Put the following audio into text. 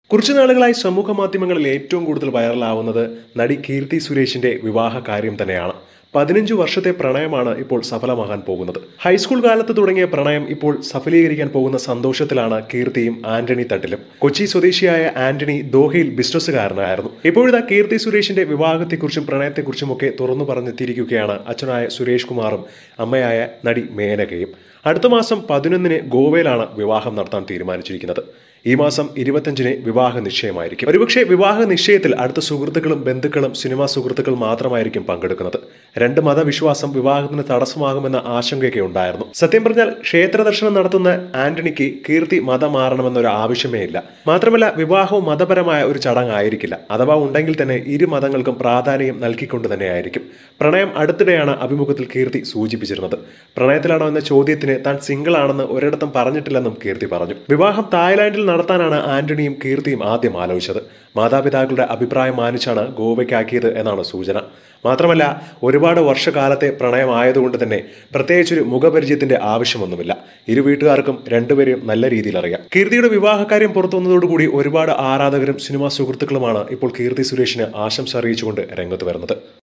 കുറച്ചു നാളുകളായി സമൂഹ മാധ്യമങ്ങളിൽ ഏറ്റവും കൂടുതൽ വൈറലാവുന്നത് നടി കീർത്തി സുരേഷിന്റെ വിവാഹ കാര്യം തന്നെയാണ്. 15 വർഷത്തെ പ്രണയമാണ് ഇപ്പോൾ സഫലമാകാൻ പോകുന്നത്. ഹൈസ്കൂൾ കാലത്ത് തുടങ്ങിയ പ്രണയം ഇപ്പോൾ സഫലീകരിക്കാൻ പോകുന്ന സന്തോഷത്തിലാണ് കീർത്തിയും ആന്റണി തട്ടിലും. കൊച്ചി സ്വദേശിയായ ആന്റണി ദോഹയിൽ ബിസിനസ്സുകാരനായിരുന്നു. ഇപ്പോഴിതാ കീർത്തി സുരേഷിന്റെ വിവാഹത്തെക്കുറിച്ചും പ്രണയത്തെക്കുറിച്ചുമൊക്കെ തുറന്നു പറഞ്ഞെത്തിയിരിക്കുകയാണ് അച്ഛനായ സുരേഷ് കുമാറും അമ്മയായ നടി മേനകയും. അടുത്ത മാസം 11-ന് ഗോവയിലാണ് വിവാഹം നടത്താൻ തീരുമാനിച്ചിരിക്കുന്നത്. ഈ മാസം 25-ന് വിവാഹ നിശ്ചയമായിരിക്കും. ഒരുപക്ഷെ വിവാഹ നിശ്ചയത്തിൽ അടുത്ത സുഹൃത്തുക്കളും ബന്ധുക്കളും സിനിമാ സുഹൃത്തുക്കൾ മാത്രമായിരിക്കും പങ്കെടുക്കുന്നത്. രണ്ട് മതവിശ്വാസം വിവാഹത്തിന് തടസ്സമാകുമെന്ന ആശങ്കയൊക്കെ ഉണ്ടായിരുന്നു. സത്യം പറഞ്ഞാൽ ക്ഷേത്ര ദർശനം നടത്തുന്ന ആന്റണിക്ക് കീർത്തി മതം മാറണമെന്നൊരു ആവശ്യമേ ഇല്ല. മാത്രമല്ല വിവാഹവും മതപരമായ ഒരു ചടങ്ങായിരിക്കില്ല. അഥവാ ഉണ്ടെങ്കിൽ തന്നെ ഇരു മതങ്ങൾക്കും പ്രാധാന്യം നൽകിക്കൊണ്ട് തന്നെയായിരിക്കും. പ്രണയം അടുത്തിടെയാണ് അഭിമുഖത്തിൽ കീർത്തി സൂചിപ്പിച്ചിരുന്നത്. പ്രണയത്തിലാണോ എന്ന ചോദ്യത്തിന് താൻ സിംഗിൾ ആണെന്ന് ഒരിടത്തും പറഞ്ഞിട്ടില്ലെന്നും കീർത്തി പറഞ്ഞു. വിവാഹം തായ്ലാന്റിൽ നടത്താനാണ് ആന്റണിയും കീർത്തിയും ആദ്യം ആലോചിച്ചത്. മാതാപിതാക്കളുടെ അഭിപ്രായം മാനിച്ചാണ് ഗോവയ്ക്കാക്കിയത് എന്നാണ് സൂചന. മാത്രമല്ല ഒരുപാട് വർഷകാലത്തെ പ്രണയമായതുകൊണ്ട് തന്നെ പ്രത്യേകിച്ചൊരു മുഖപരിചയത്തിന്റെ ആവശ്യമൊന്നുമില്ല. ഇരു വീട്ടുകാർക്കും രണ്ടുപേരെയും നല്ല രീതിയിൽ അറിയാം. കീർത്തിയുടെ വിവാഹകാര്യം പുറത്തു വന്നതോടുകൂടി ഒരുപാട് ആരാധകരും സിനിമാ സുഹൃത്തുക്കളുമാണ് ഇപ്പോൾ കീർത്തി സുരേഷിന് ആശംസ അറിയിച്ചുകൊണ്ട് രംഗത്ത് വരുന്നത്.